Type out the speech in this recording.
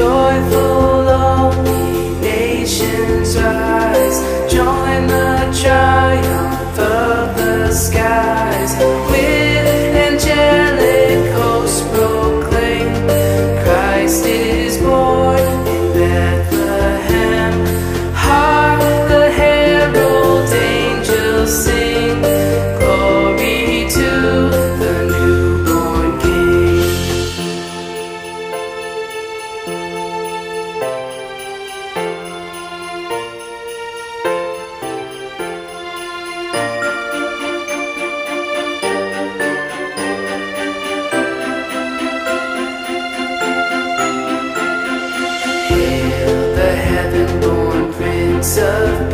Joyful all ye nations rise, join the triumph of the skies. With angelic hosts proclaim, Christ is born in Bethlehem. Hark, the herald angels sing, glory to the newborn King. Hail the heaven-born Prince of